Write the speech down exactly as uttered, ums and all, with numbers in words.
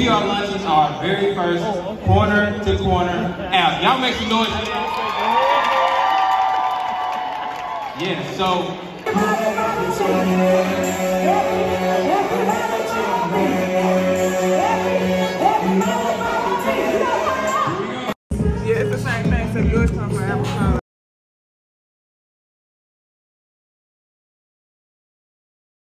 P R luncheons are our very first corner to corner app. Y'all make some noise. Yeah, so. Yeah, it's the same thing. So yours come from avocado.